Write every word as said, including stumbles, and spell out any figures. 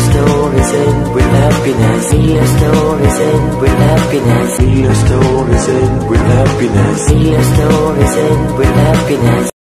stories end with happiness. See your stories end with happiness. See your stories end with happiness. See your stories end with happiness.